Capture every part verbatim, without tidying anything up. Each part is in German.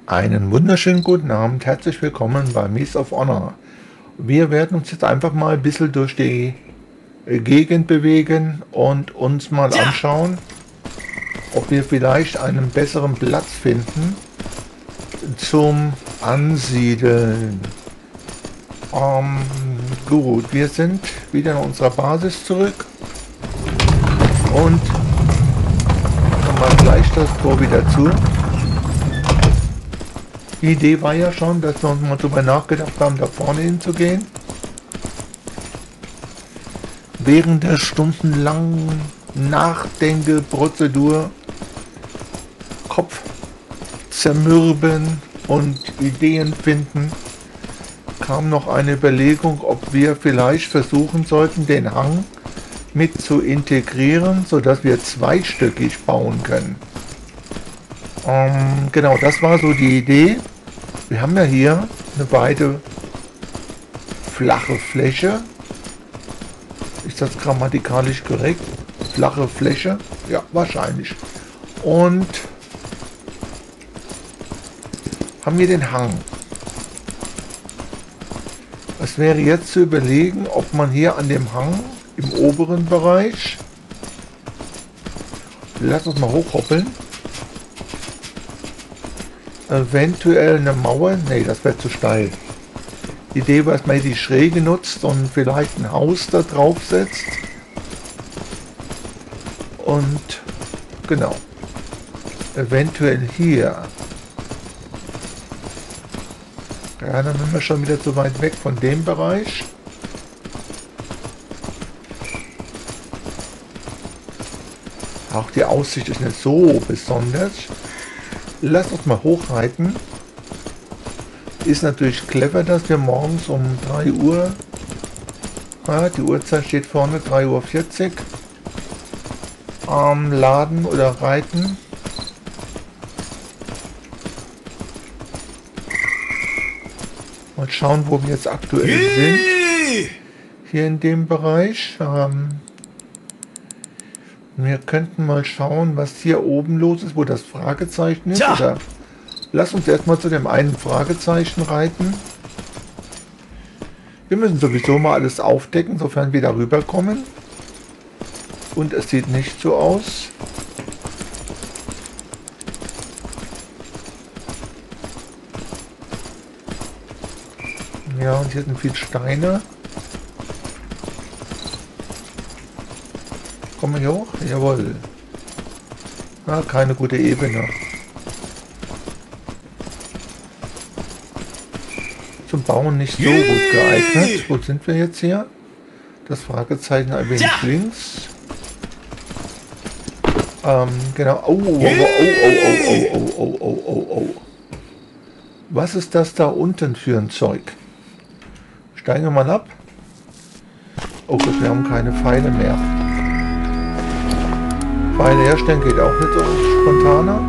Einen wunderschönen guten Abend, herzlich willkommen bei Maze of Honor. Wir werden uns jetzt einfach mal ein bisschen durch die Gegend bewegen und uns mal anschauen, ob wir vielleicht einen besseren Platz finden zum Ansiedeln. Ähm, gut, wir sind wieder in unserer Basis zurück und machen mal gleich das Tor wieder zu. Die Idee war ja schon, dass wir uns mal darüber nachgedacht haben, da vorne hinzugehen. Während der stundenlangen Nachdenkeprozedur, Kopf zermürben und Ideen finden, kam noch eine Überlegung, ob wir vielleicht versuchen sollten, den Hang mit zu integrieren, sodass wir zweistöckig bauen können. Ähm, genau, das war so die Idee. Wir haben ja hier eine weite flache Fläche. Ist das grammatikalisch korrekt? Flache Fläche? Ja, wahrscheinlich. Und haben wir den Hang. Es wäre jetzt zu überlegen, ob man hier an dem Hang im oberen Bereich, lass uns mal hochhoppeln, eventuell eine Mauer, nee, das wäre zu steil. Die Idee war, dass man die Schräge nutzt und vielleicht ein Haus da drauf setzt. Und genau, eventuell hier. Ja, dann sind wir schon wieder zu weit weg von dem Bereich. Auch die Aussicht ist nicht so besonders. Lass uns mal hochreiten. Ist natürlich clever, dass wir morgens um drei Uhr, ja, die Uhrzeit steht vorne, drei Uhr vierzig, ähm, laden oder reiten. Mal schauen, wo wir jetzt aktuell sind. Hier in dem Bereich. Ähm, wir könnten mal schauen, was hier oben los ist, wo das Fragezeichen ist. Oder lass uns erstmal zu dem einen Fragezeichen reiten. Wir müssen sowieso mal alles aufdecken, sofern wir darüber kommen. Und es sieht nicht so aus. Ja, und hier sind viele Steine. Kommen wir hier hoch? Jawohl. Ah, keine gute Ebene. Zum Bauen nicht so gut geeignet. Wo sind wir jetzt hier? Das Fragezeichen ein wenig links. Ähm, genau. Oh, oh, oh, oh, oh, oh, oh, oh, oh, oh. Was ist das da unten für ein Zeug? Steigen wir mal ab. Oh gut, wir haben keine Pfeile mehr. Pfeile herstellen geht auch nicht so spontaner.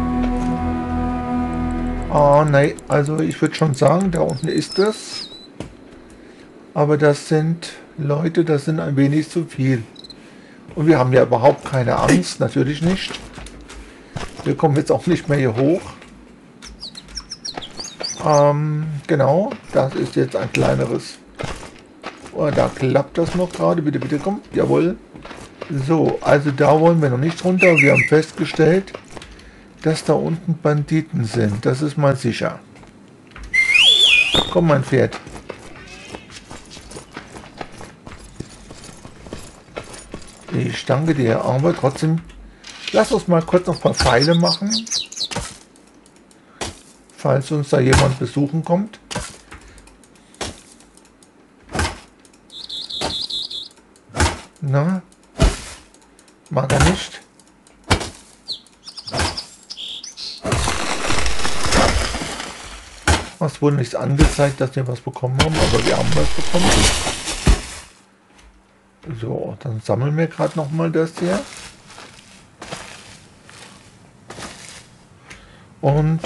Ah, nein, also ich würde schon sagen, da unten ist es. Aber das sind Leute, das sind ein wenig zu viel. Und wir haben ja überhaupt keine Angst, natürlich nicht. Wir kommen jetzt auch nicht mehr hier hoch. Ähm, genau, das ist jetzt ein kleineres. Oh, da klappt das noch gerade. Bitte, bitte, komm. Jawohl. So, also da wollen wir noch nicht runter. Wir haben festgestellt, dass da unten Banditen sind. Das ist mal sicher. Komm, mein Pferd. Ich danke dir, aber trotzdem, lass uns mal kurz noch ein paar Pfeile machen. Falls uns da jemand besuchen kommt. Na? Mag er nicht? Es wurde nichts angezeigt, dass wir was bekommen haben, aber wir haben was bekommen. So, dann sammeln wir gerade noch mal das hier. Und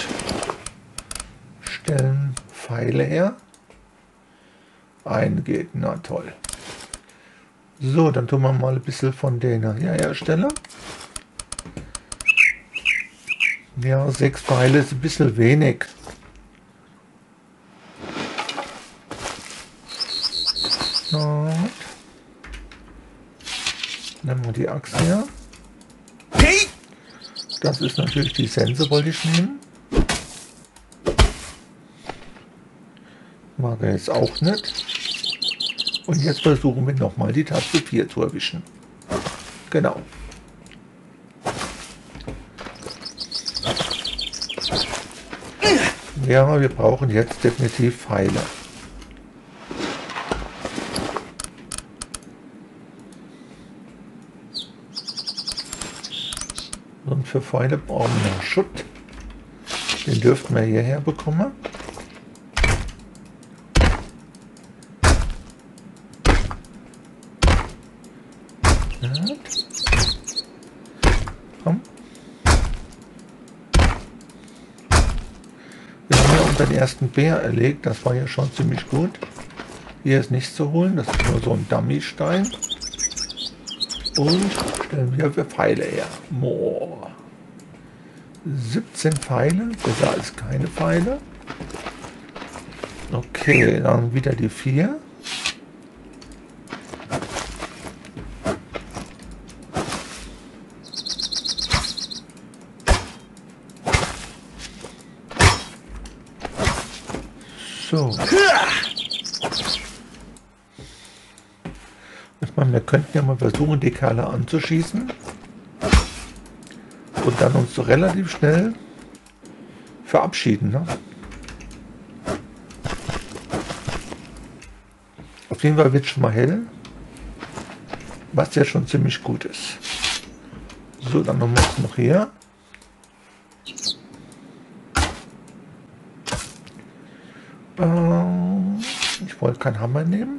stellen Pfeile her. Ein geht, na toll. So, dann tun wir mal ein bisschen von denen hier herstellen. Ja, sechs Pfeile ist ein bisschen wenig. Nehmen wir die Axt her. Das ist natürlich die Sense, wollte ich nehmen. Mag er jetzt auch nicht. Und jetzt versuchen wir nochmal die Taste vier zu erwischen. Genau. Ja, wir brauchen jetzt definitiv Pfeile. Und für Pfeile brauchen wir noch Schutt. Den dürften wir hierher bekommen. Ja. Komm. Wir haben ja unseren ersten Bär erlegt. Das war ja schon ziemlich gut. Hier ist nichts zu holen. Das ist nur so ein Dummy-Stein. Und stellen wir für Pfeile her. Boah. siebzehn Pfeile. Besser als keine Pfeile. Okay, dann wieder die vier. So. Ich meine, wir könnten ja mal versuchen, die Kerle anzuschießen. Und dann uns so relativ schnell verabschieden. Ne? Auf jeden Fall wird schon mal hell. Was ja schon ziemlich gut ist. So, dann nochmal noch hier. Ich wollte keinen Hammer nehmen.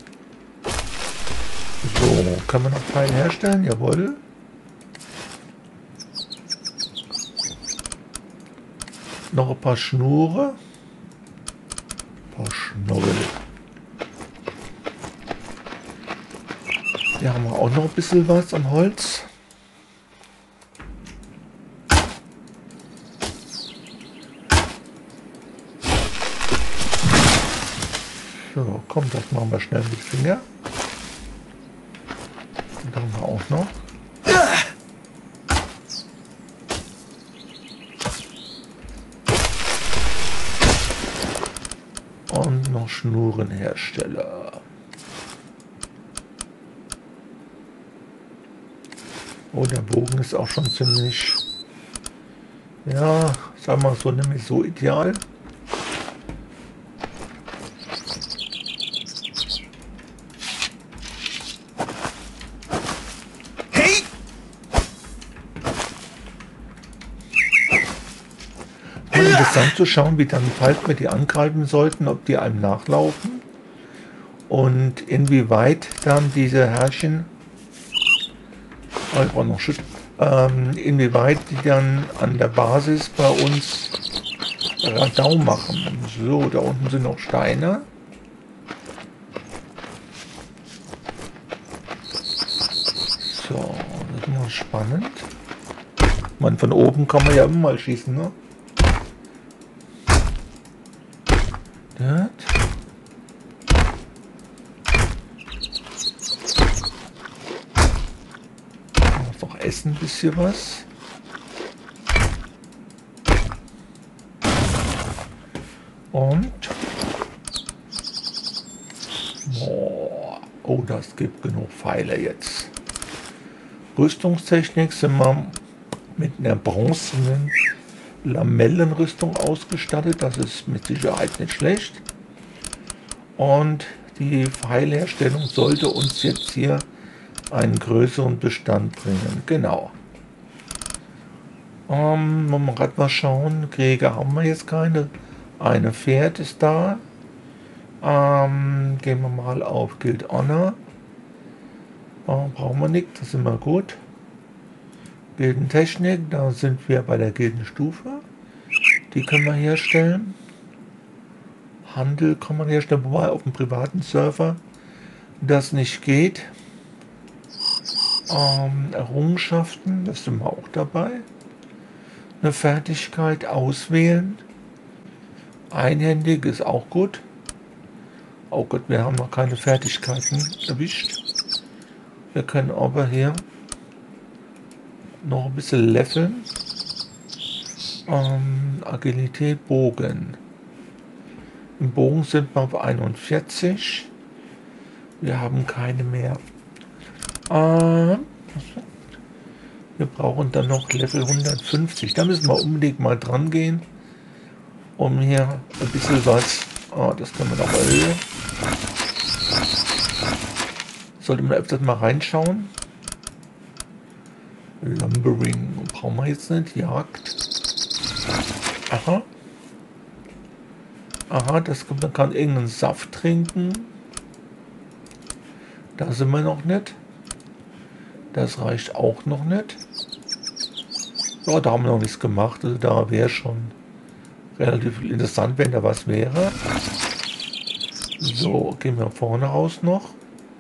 So, können wir noch Pfeile herstellen? Jawohl. Noch ein paar Schnure. Ein paar Schnorrel. Hier haben wir auch noch ein bisschen was am Holz. So, komm, das machen wir schnell mit Finger. Und da haben wir auch noch. Und noch Schnurenhersteller. Oh, der Bogen ist auch schon ziemlich, ja, sagen wir mal so, nämlich so ideal. Interessant zu schauen, wie dann, falls wir die angreifen sollten, ob die einem nachlaufen und inwieweit dann diese Herrchen, oh, ich brauche noch Schutt, ähm, inwieweit die dann an der Basis bei uns Radau machen. So, da unten sind noch Steine. So, das ist mal spannend. Man, von oben kann man ja immer mal schießen, ne? Das. Noch essen ein bisschen was. Und boah, oh, das gibt genug Pfeile jetzt. Rüstungstechnik sind wir mit einer bronzenen Lamellenrüstung ausgestattet. Das ist mit Sicherheit nicht schlecht. Und die Pfeilherstellung sollte uns jetzt hier einen größeren Bestand bringen. Genau. Ähm, wollen wir gerade mal schauen. Krieger haben wir jetzt keine. Eine Pferd ist da. Ähm, gehen wir mal auf Guild Honor. Äh, brauchen wir nicht, das ist immer gut. Gildentechnik, da sind wir bei der Gildenstufe. Die können wir herstellen. Handel kann man herstellen, wobei auf dem privaten Server das nicht geht. Ähm, Errungenschaften, das sind wir auch dabei. Eine Fertigkeit auswählen. Einhändig ist auch gut. Oh Gott, wir haben noch keine Fertigkeiten erwischt. Wir können aber hier noch ein bisschen leveln. Ähm, Agilität, Bogen. Im Bogen sind wir auf einundvierzig. Wir haben keine mehr. Äh, wir brauchen dann noch Level hundertfünfzig. Da müssen wir unbedingt mal dran gehen, um hier ein bisschen was. Oh, das können wir noch erhöhen. Sollte man öfters mal reinschauen. Lumbering brauchen wir jetzt nicht. Jagd. Aha. Aha, das kann, man kann irgendeinen Saft trinken. Da sind wir noch nicht. Das reicht auch noch nicht. Ja, da haben wir noch nichts gemacht. Also da wäre schon relativ interessant, wenn da was wäre. So, gehen wir vorne raus noch.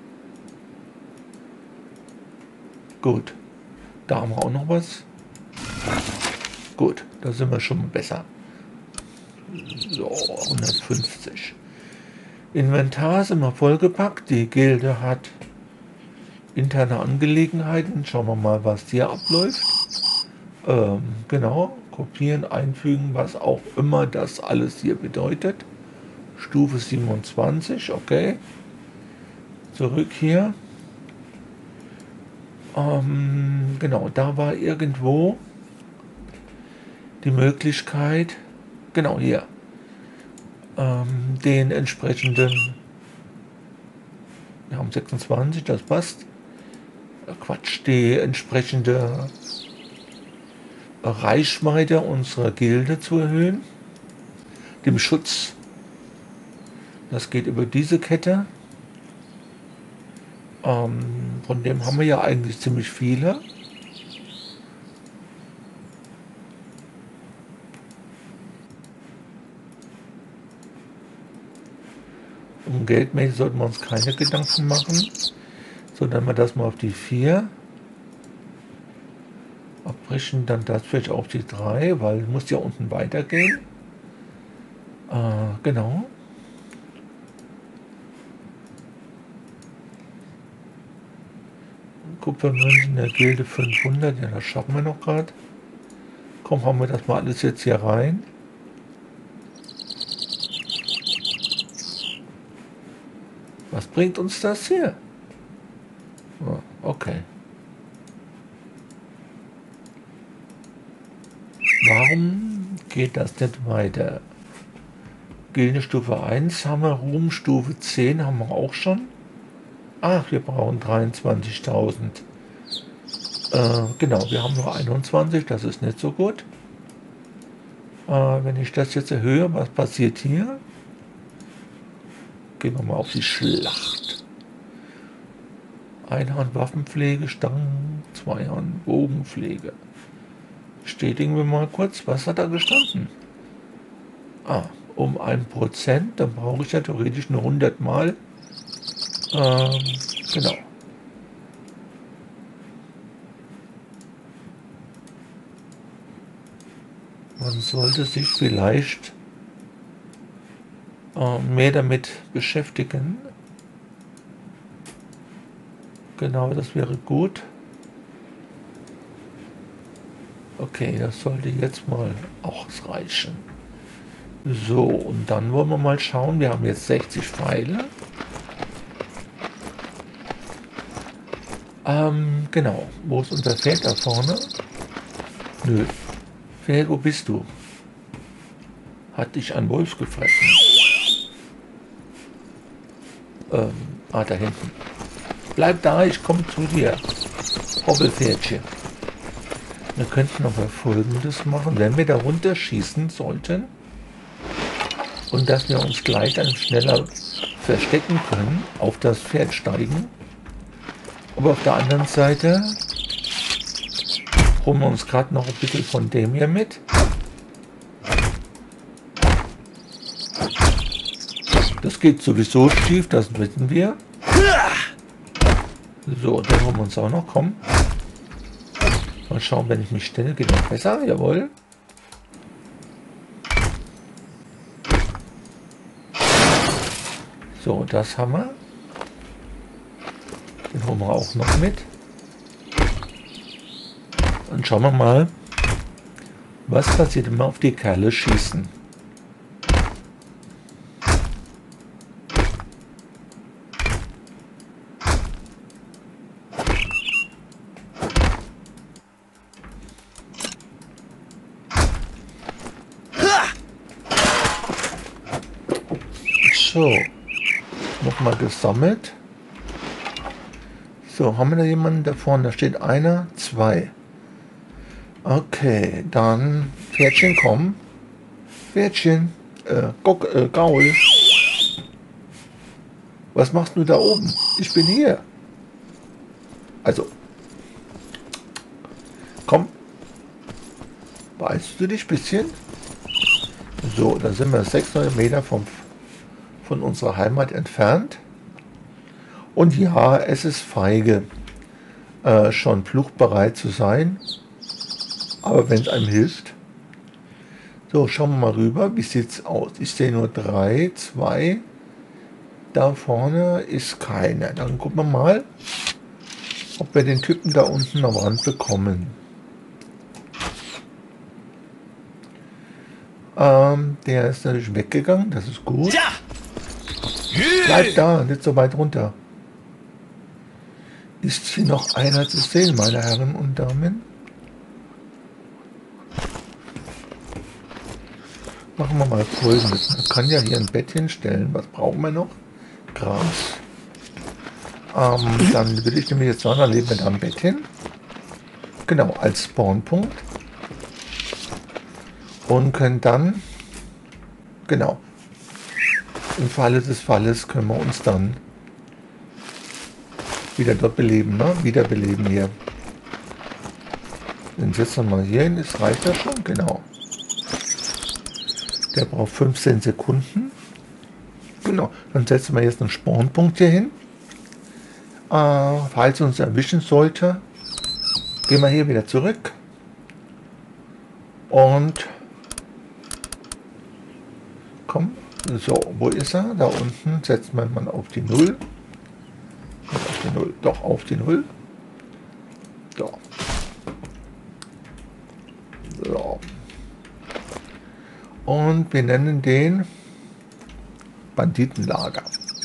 Gut. Da haben wir auch noch was. Gut, da sind wir schon mal besser. So, hundertfünfzig. Inventar sind wir vollgepackt. Die Gilde hat interne Angelegenheiten. Schauen wir mal, was hier abläuft. Ähm, genau, kopieren, einfügen, was auch immer das alles hier bedeutet. Stufe siebenundzwanzig, okay. Zurück hier. Ähm, genau, da war irgendwo die Möglichkeit, genau hier, ähm, den entsprechenden, wir haben sechsundzwanzig, das passt. Quatsch, die entsprechende Reichweite unserer Gilde zu erhöhen. Dem Schutz. Das geht über diese Kette. Ähm, von dem haben wir ja eigentlich ziemlich viele. Um geldmäßig sollten wir uns keine Gedanken machen, sondern wir das mal auf die vier abbrechen, dann das vielleicht auf die drei, weil es muss ja unten weitergehen. Äh, genau. Kupfermünzen der Gilde fünfhundert, ja, das schaffen wir noch gerade. Komm, haben wir das mal alles jetzt hier rein. Was bringt uns das hier? Oh, okay. Warum geht das nicht weiter? Gilde Stufe eins haben wir, Ruhm Stufe zehn haben wir auch schon. Ach, wir brauchen dreiundzwanzigtausend. Äh, genau, wir haben nur einundzwanzig, das ist nicht so gut. Äh, wenn ich das jetzt erhöhe, was passiert hier? Gehen wir mal auf die Schlacht. Einhand Waffenpflege, Stangen, Zweihand Bogenpflege. Bestätigen wir mal kurz, was hat da gestanden? Ah, um ein Prozent, dann brauche ich ja theoretisch nur hundert Mal. Ähm, genau. Man sollte sich vielleicht äh, mehr damit beschäftigen. Genau, das wäre gut. Okay, das sollte jetzt mal auch reichen. So, und dann wollen wir mal schauen. Wir haben jetzt sechzig Pfeile. Ähm, genau. Wo ist unser Pferd da vorne? Nö. Pferd, wo bist du? Hat dich ein Wolf gefressen? Ähm, ah, da hinten. Bleib da, ich komme zu dir. Hobbelpferdchen. Wir könnten aber Folgendes machen, wenn wir da runterschießen sollten und dass wir uns gleich dann schneller verstecken können, auf das Pferd steigen. Aber auf der anderen Seite holen wir uns gerade noch ein bisschen von dem hier mit. Das geht sowieso schief, das wissen wir. So, den holen wir uns auch noch, komm. Mal schauen, wenn ich mich stelle, geht noch besser, jawohl. So, das haben wir. Den holen wir auch noch mit. Und schauen wir mal, was passiert, wenn wir auf die Kerle schießen. So, nochmal gesammelt. So, haben wir da jemanden da vorne? Da steht einer, zwei. Okay, dann Pferdchen, komm. Pferdchen, äh, guck, äh, Gaul. Was machst du da oben? Ich bin hier. Also, komm. Weißt du dich ein bisschen? So, da sind wir sechshundert Meter vom, von unserer Heimat entfernt. Und ja, es ist feige, äh, schon fluchtbereit zu sein. Aber wenn es einem hilft. So, schauen wir mal rüber. Wie sieht es aus? Ich sehe nur drei, zwei. Da vorne ist keiner. Dann gucken wir mal, ob wir den Typen da unten am Rand bekommen. Ähm, der ist natürlich weggegangen. Das ist gut. Bleib da, nicht so weit runter. Ist hier noch einer zu sehen, meine Herren und Damen? Machen wir mal Folgendes. Man kann ja hier ein Bett hinstellen. Was brauchen wir noch? Gras. Ähm, dann würde ich nämlich jetzt sagen, dann legen wir da ein Bett hin. Genau, als Spawnpunkt. Und können dann, genau, im Falle des Falles können wir uns dann wieder dort beleben, ne? Wiederbeleben hier. Den setzen wir mal hier hin, das reicht ja schon, genau. Der braucht fünfzehn Sekunden. Genau, dann setzen wir jetzt einen Spawnpunkt hier hin. Äh, falls uns erwischen sollte, gehen wir hier wieder zurück. Und komm, so, wo ist er? Da unten setzt man mal auf die Null. Auf die Null, doch auf die Null. So. So. Und wir nennen den Banditenlager.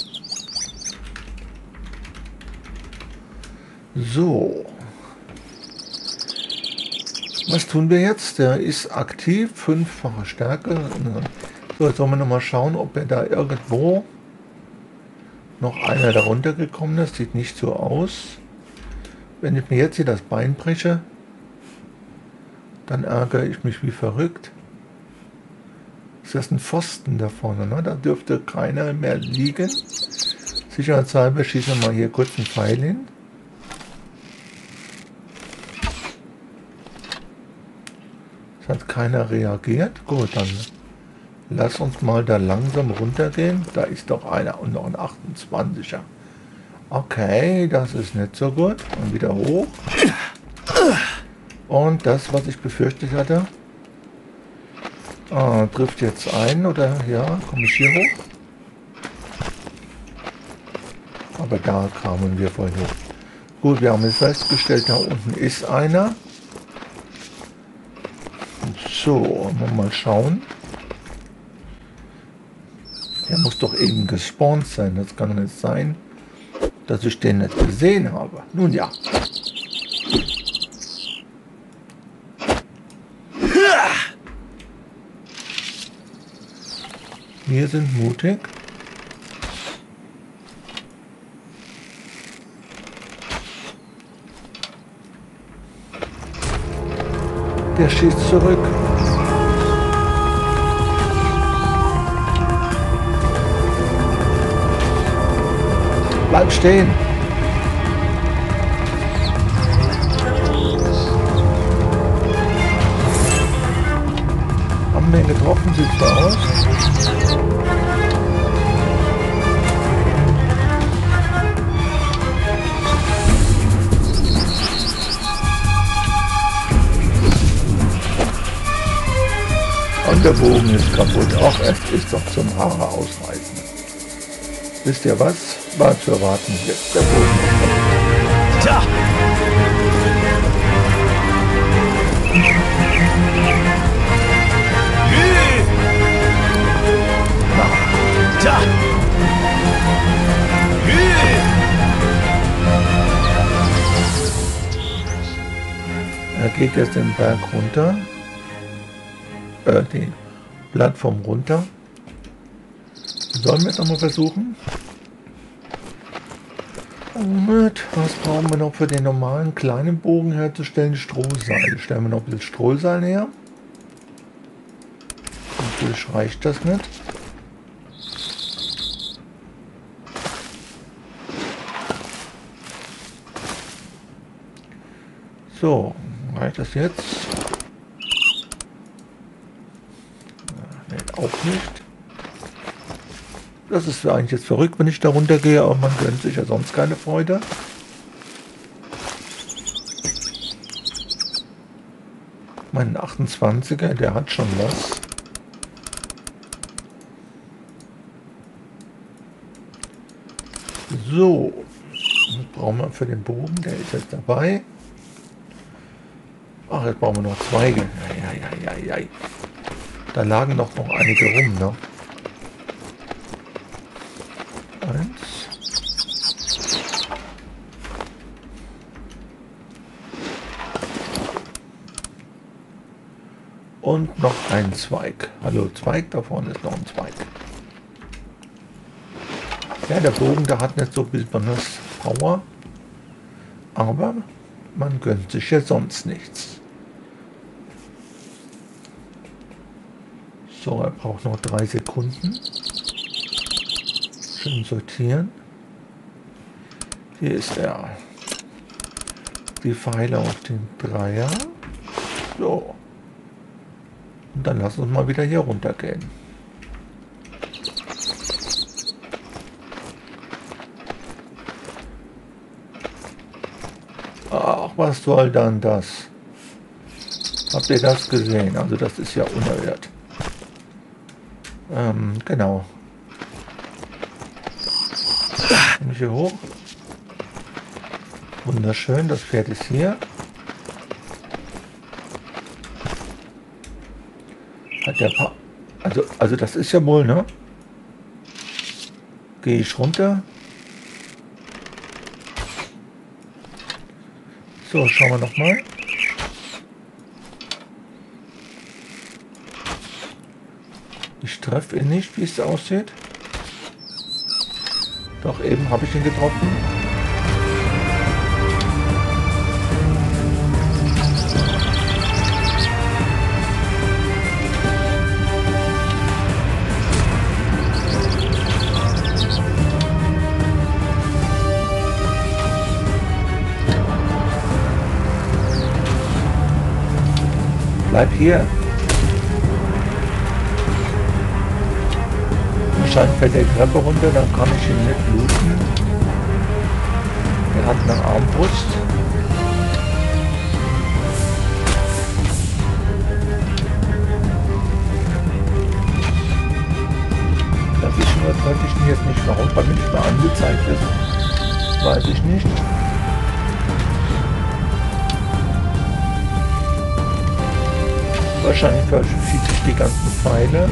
So. Was tun wir jetzt? Der ist aktiv, fünffache Stärke. So, jetzt sollen wir noch mal schauen, ob er da irgendwo noch einer darunter gekommen ist. Sieht nicht so aus. Wenn ich mir jetzt hier das Bein breche, dann ärgere ich mich wie verrückt. Ist das ein Pfosten da vorne? Ne? Da dürfte keiner mehr liegen. Sicherheitshalber schießen wir mal hier kurz einen Pfeil hin. Es hat keiner reagiert. Gut, dann lass uns mal da langsam runtergehen. Da ist doch einer und noch ein achtundzwanziger. Okay, das ist nicht so gut. Und wieder hoch. Und das, was ich befürchtet hatte, ah, trifft jetzt ein. Oder ja, komme ich hier hoch? Aber da kamen wir vorhin hoch. Gut, wir haben jetzt festgestellt, da unten ist einer. So, mal schauen. Der muss doch eben gespawnt sein. Das kann nicht sein, dass ich den nicht gesehen habe. Nun ja. Wir sind mutig. Der schießt zurück. Bleib stehen. Haben wir ihn getroffen? Sieht so aus. Und der Bogen ist kaputt. Ach, es ist doch zum Haare ausreißen. Wisst ihr was? War zu erwarten. Jetzt der Bogen ist kaputt. Er geht jetzt den Berg runter. Äh, die Plattform runter. Sollen wir es nochmal versuchen? Moment, was brauchen wir noch für den normalen kleinen Bogen herzustellen? Strohseil. Stellen wir noch ein bisschen Strohseil her. Natürlich reicht das nicht. So, reicht das jetzt? Nee, auch nicht. Das ist eigentlich jetzt verrückt, wenn ich da runtergehe, aber man gönnt sich ja sonst keine Freude. Mein achtundzwanziger, der hat schon was. So, was brauchen wir für den Bogen? Der ist jetzt dabei. Ach, jetzt brauchen wir noch Zweige. Ja, ja, ja, ja, ja. Da lagen doch noch einige rum, ne? Eins. Und noch ein Zweig. Hallo, Zweig, da vorne ist noch ein Zweig. Ja, der Bogen, der hat nicht so besonders Power. Aber man gönnt sich ja sonst nichts. So, er braucht noch drei Sekunden. Schön sortieren. Hier ist er. Die Pfeile auf den Dreier. So. Und dann lass uns mal wieder hier runter gehen. Ach, was soll dann das? Habt ihr das gesehen? Also das ist ja unerhört. Ähm, genau. Komme ich hier hoch? Wunderschön, das Pferd ist hier. Hat der pa also, also das ist ja wohl, ne? Gehe ich runter. So, schauen wir noch mal. Ich treffe ihn nicht, wie es aussieht. Doch, eben habe ich ihn getroffen. Bleib hier. Wahrscheinlich fällt der Treppe runter, dann kann ich ihn nicht looten. Er hat eine Armbrust. Das ist nur, treffe ich ihn jetzt nicht. Warum bei mir nicht mehr angezeigt ist, weiß ich nicht. Wahrscheinlich verschiebt sich die ganzen Pfeile.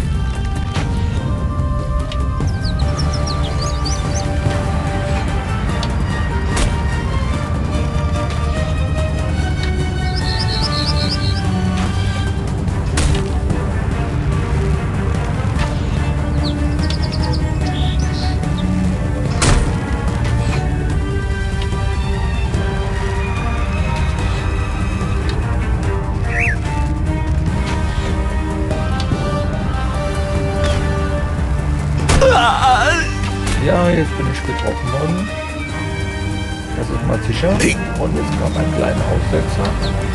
Ja, jetzt bin ich getroffen worden. Das ist mal sicher. Und jetzt kommt ein kleiner Aussetzer.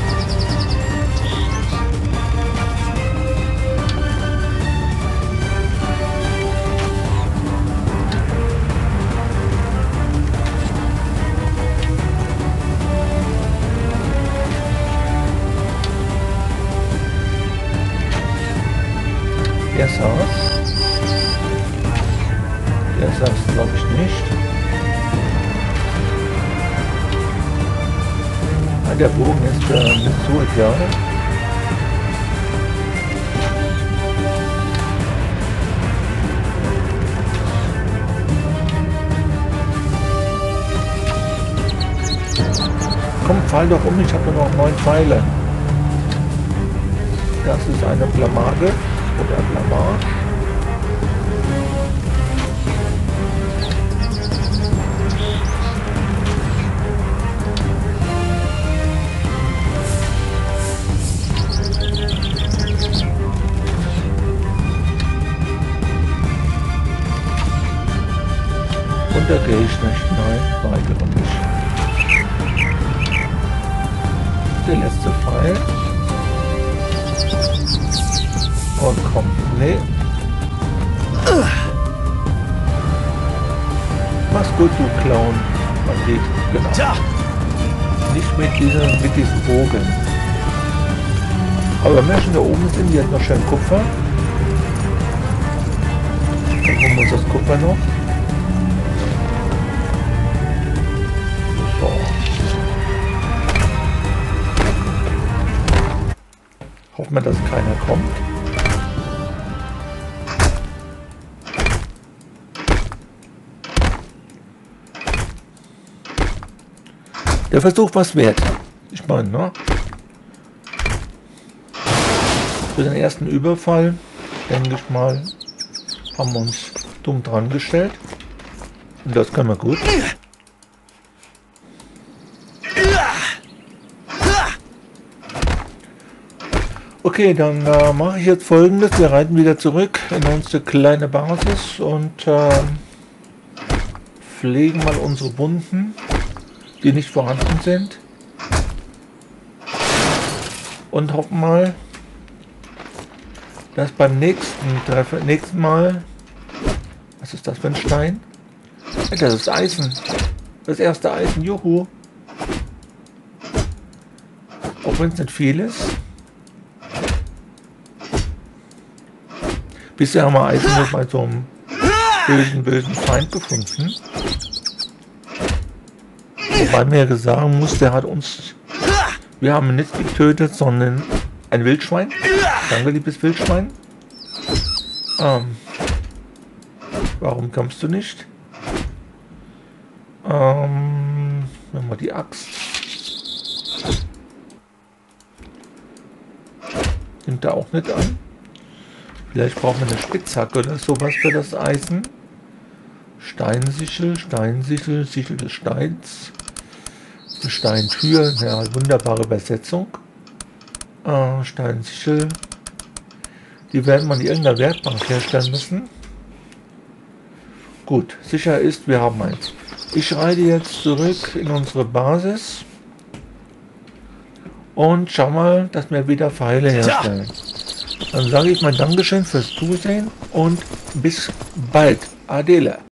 Der saß. Der saß, glaube ich, nicht. Ah, der Bogen ist äh, nicht so ideal. Komm, fall doch um, ich habe nur noch neun Pfeile. Das ist eine Blamage oder Blamage. Und da gehe ich nicht. Nein, weigere mich. Der letzte Pfeil. Und komm, nee. Mach's gut, du Clown. Man geht, genau. Nicht mit diesem, mit diesem Bogen. Aber wenn wir schon da oben sind, die hat noch schön Kupfer. Dann holen wir uns das Kupfer noch. So. Hoffen wir, dass keiner kommt. Der Versuch was wert. Ich meine, ne? Für den ersten Überfall, denke ich mal, haben wir uns dumm dran gestellt. Und das können wir gut. Okay, dann äh, mache ich jetzt Folgendes. Wir reiten wieder zurück in unsere kleine Basis und äh, pflegen mal unsere Wunden, die nicht vorhanden sind. Und hoffen mal, dass beim nächsten Treffen, nächsten Mal, was ist das für ein Stein? Das ist Eisen. Das erste Eisen, juhu. Auch wenn es nicht viel ist. Bisher haben wir Eisen nur bei so einem bösen, bösen Feind gefunden. Wobei mir ja sagen muss, der hat uns, wir haben ihn nicht getötet, sondern ein Wildschwein. Danke, liebes Wildschwein. Ähm, warum kommst du nicht? Ähm, nehmen wir die Axt. Nimmt er auch nicht an. Vielleicht brauchen wir eine Spitzhacke oder sowas für das Eisen. Steinsichel, Steinsichel, Sichel des Steins. Eine Steintür, ja, wunderbare Übersetzung. Äh, Steinsichel. Die werden wir in irgendeiner Werkbank herstellen müssen. Gut, sicher ist, wir haben eins. Ich reite jetzt zurück in unsere Basis. Und schau mal, dass wir wieder Pfeile herstellen. Dann sage ich mal Dankeschön fürs Zusehen und bis bald. Adele.